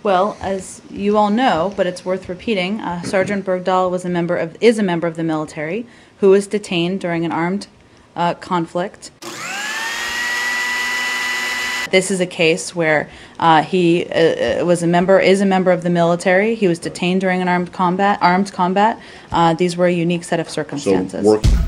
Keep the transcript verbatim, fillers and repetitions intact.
Well, as you all know, but it's worth repeating, uh, Sergeant Bergdahl was a member of, is a member of the military who was detained during an armed uh, conflict. This is a case where uh, he uh, was a member, is a member of the military. He was detained during an armed combat. Armed combat. Uh, these were a unique set of circumstances. So